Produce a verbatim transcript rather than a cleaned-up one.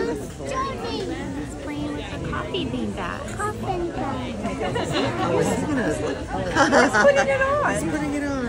He's playing with the coffee bean bag. Oh, he's putting it on. He's putting it on.